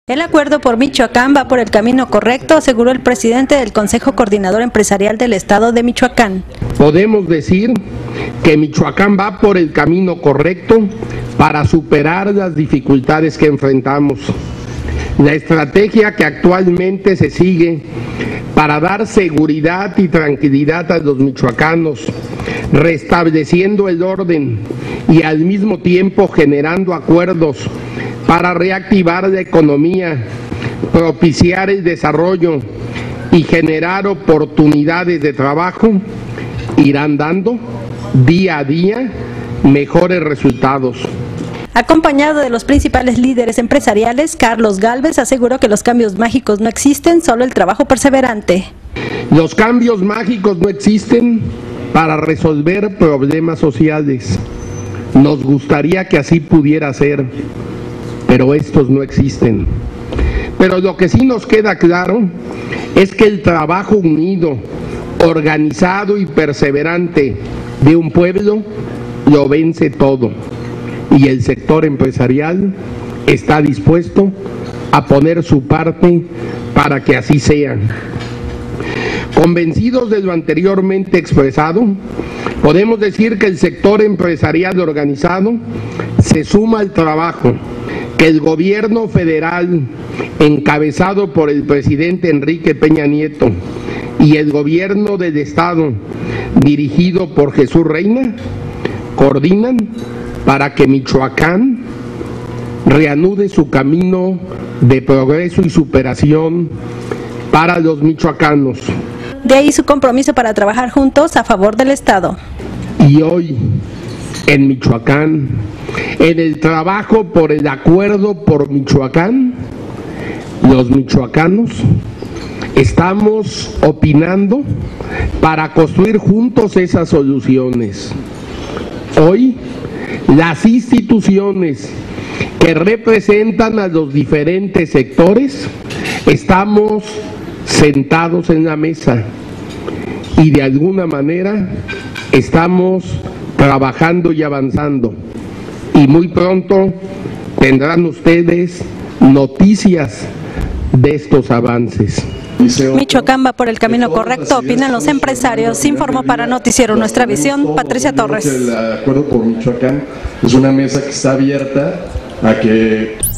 El acuerdo por Michoacán va por el camino correcto, aseguró el presidente del Consejo Coordinador Empresarial del Estado de Michoacán. Podemos decir que Michoacán va por el camino correcto para superar las dificultades que enfrentamos. La estrategia que actualmente se sigue para dar seguridad y tranquilidad a los michoacanos, restableciendo el orden y al mismo tiempo generando acuerdos para reactivar la economía, propiciar el desarrollo y generar oportunidades de trabajo, irán dando día a día mejores resultados. Acompañado de los principales líderes empresariales, Carlos Gálvez aseguró que los cambios mágicos no existen, solo el trabajo perseverante. Los cambios mágicos no existen para resolver problemas sociales. Nos gustaría que así pudiera ser, pero estos no existen. Pero lo que sí nos queda claro es que el trabajo unido, organizado y perseverante de un pueblo lo vence todo. Y el sector empresarial está dispuesto a poner su parte para que así sea. Convencidos de lo anteriormente expresado, podemos decir que el sector empresarial organizado se suma al trabajo que el gobierno federal, encabezado por el presidente Enrique Peña Nieto, y el gobierno del Estado, dirigido por Jesús Reina, coordinan para que Michoacán reanude su camino de progreso y superación para los michoacanos. De ahí su compromiso para trabajar juntos a favor del Estado. Y hoy, en Michoacán, en el trabajo por el acuerdo por Michoacán, los michoacanos estamos opinando para construir juntos esas soluciones. Hoy, las instituciones que representan a los diferentes sectores estamos sentados en la mesa y de alguna manera estamos trabajando y avanzando, y muy pronto tendrán ustedes noticias de estos avances. Michoacán va por el camino correcto, opinan los empresarios. Informó para Noticiero Nuestra Visión, Patricia Torres. El acuerdo por Michoacán es una mesa que está abierta a que